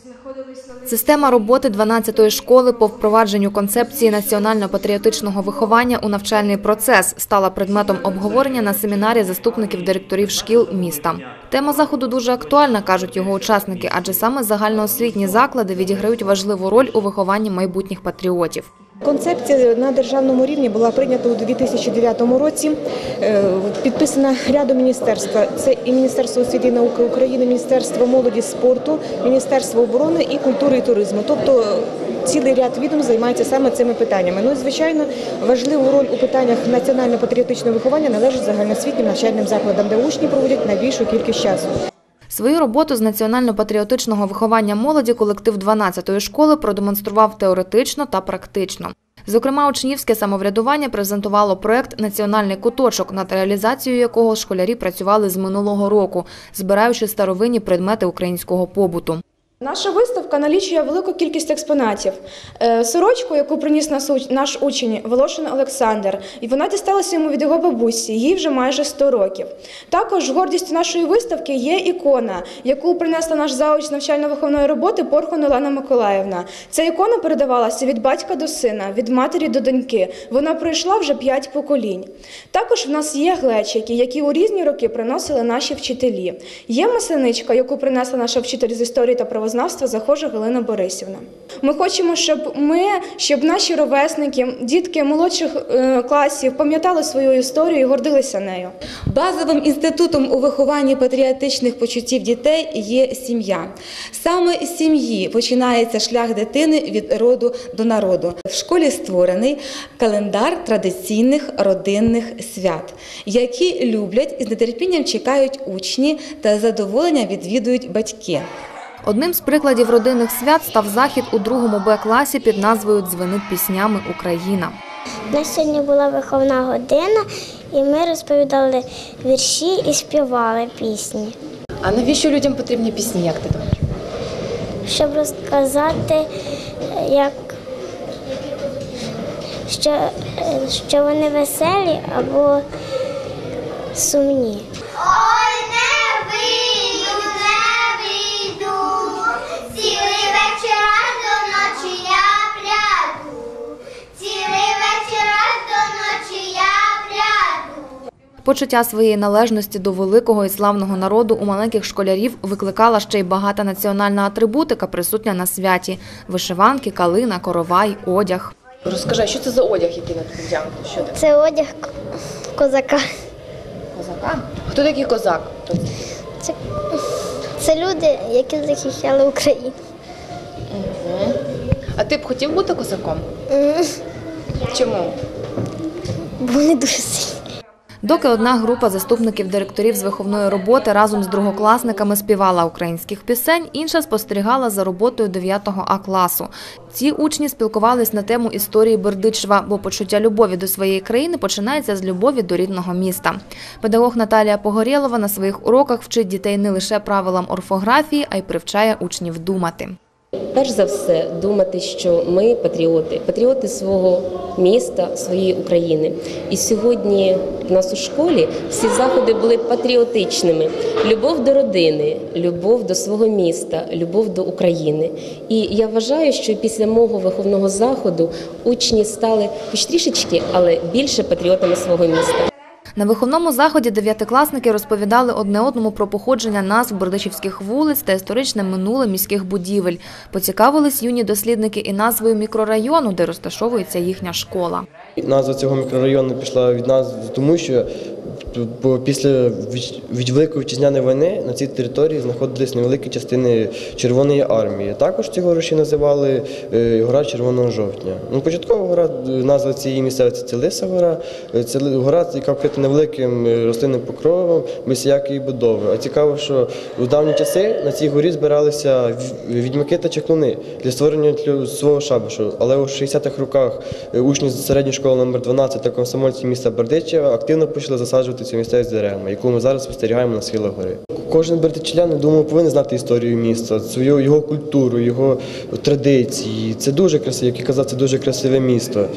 Система роботи 12-ї школи по впровадженню концепції національно-патріотичного виховання у навчальний процес стала предметом обговорення на семінарі заступників директорів шкіл міста. Тема заходу дуже актуальна, кажуть його учасники, адже саме загальноосвітні заклади відіграють важливу роль у вихованні майбутніх патріотів. Концепція на державному рівні була прийнята у 2009 році, підписана рядом міністерств. Це і Міністерство освіти і науки України, Міністерство молоді і спорту, Міністерство оборони і культури і туризму. Тобто цілий ряд відомств займається саме цими питаннями. Ну і, звичайно, важливу роль у питаннях національно-патріотичного виховання належить загальноосвітнім навчальним закладам, де учні проводять найбільшу кількість часу. Свою роботу з національно-патріотичного виховання молоді колектив 12-ї школи продемонстрував теоретично та практично. Зокрема, учнівське самоврядування презентувало проєкт «Національний куточок», над реалізацією якого школярі працювали з минулого року, збираючи старовинні предмети українського побуту. Наша виставка налічує велику кількість експонатів. Сорочку, яку приніс наш учень Волошин Олександр, і вона дісталася йому від його бабусі, їй вже майже 100 років. Також гордістю нашої виставки є ікона, яку принесла наш завуч з навчально-виховної роботи Порхун Олена Миколаївна. Ця ікона передавалася від батька до сина, від матері до доньки. Вона пройшла вже 5 поколінь. Також в нас є глечики, які у різні роки приносили наші вчителі. Є масленичка, яку принесла наша вчитель з історії та правознавства Захожа Галина Борисівна. Ми хочемо, щоб наші ровесники, дітки молодших класів пам'ятали свою історію і гордилися нею. Базовим інститутом у вихованні патріотичних почуттів дітей є сім'я. Саме з сім'ї починається шлях дитини від роду до народу. В школі створений календар традиційних родинних свят, які люблять і з нетерпінням чекають учні та з задоволенням відвідують батьки. Одним з прикладів родинних свят став захід у 2 Б-класі під назвою «Дзвенить піснями Україна». У нас сьогодні була виховна година, і ми розповідали вірші і співали пісні. А навіщо людям потрібні пісні, як ти думаєш? Щоб розказати, що вони веселі або сумні. Почуття своєї належності до великого і славного народу у маленьких школярів викликала ще й багата національна атрибутика, присутня на святі – вишиванки, калина, коровай, одяг. Розкажи, що це за одяг, який на тобі вдягнутий? Це одяг козака. Козака? Хто такий козак? Це люди, які захищали Україну. А ти б хотів бути козаком? Чому? Бо вони дуже сильні. Доки одна група заступників директорів з виховної роботи разом з другокласниками співала українських пісень, інша спостерігала за роботою 9 А-класу. Ці учні спілкувались на тему історії Бердичева, бо почуття любові до своєї країни починається з любові до рідного міста. Педагог Наталія Погорєлова на своїх уроках вчить дітей не лише правилам орфографії, а й привчає учнів думати. Перш за все, думати, що ми патріоти, патріоти свого міста, своєї України. І сьогодні в нас у школі всі заходи були патріотичними. Любов до родини, любов до свого міста, любов до України. І я вважаю, що після мого виховного заходу учні стали хоч трішечки, але більше патріотами свого міста. На виховному заході дев'ятикласники розповідали одне одному про походження назв бердичівських вулиць та історичне минуле міських будівель. Поцікавились юні дослідники і назвою мікрорайону, де розташовується їхня школа. Назва цього мікрорайону пішла від нас, тому що після Великої Вітчизняної війни на цій території знаходились невеликі частини Червоної армії. Також ці гори ще називали гора Червоного жовтня. Початкова гора, назва цієї місцевості – це Лиса гора. Це гора, яка вкрита невеликим рослинним покровом, без всякої будови. А цікаво, що у давні часи на цій горі збиралися відьмаки та чаклуни для створення свого шабашу. Але у 60-х роках учні з середньої школи номер 12 та комсомольці міста Бердичева активно почали засаджувати цю місцевість деревами, яку ми зараз спостерігаємо на схилах гори. Кожен бердичівлянин, думаю, повинен знати історію міста, його культуру, його традиції. Це дуже красиве, як я казав, це дуже красиве місто.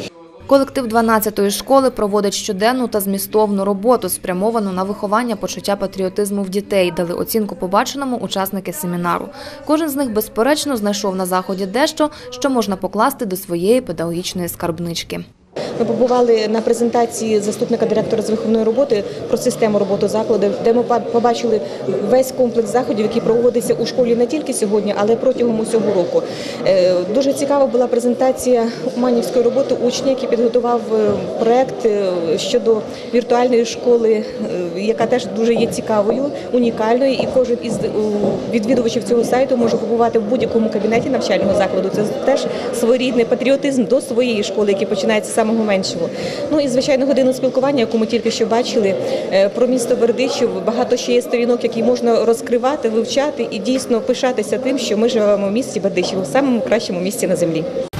Колектив 12-ї школи проводить щоденну та змістовну роботу, спрямовану на виховання почуття патріотизму в дітей, дали оцінку побаченому учасники семінару. Кожен з них, безперечно, знайшов на заході дещо, що можна покласти до своєї педагогічної скарбнички. Ми побували на презентації заступника директора з виховної роботи про систему роботи закладу, де ми побачили весь комплекс заходів, який проводиться у школі не тільки сьогодні, але протягом усього року. Дуже цікава була презентація уманівської роботи учня, який підготував проєкт щодо віртуальної школи, яка теж дуже є цікавою, унікальною, і кожен із відвідувачів цього сайту може побувати в будь-якому кабінеті навчального закладу. Це теж своєрідний патріотизм до своєї школи, який починається з самого меншого. Ну і, звичайно, годину спілкування, яку ми тільки що бачили, про місто Бердичів. Багато ще є сторінок, які можна розкривати, вивчати і дійсно пишатися тим, що ми живемо в місті Бердичів, в самому кращому місці на землі.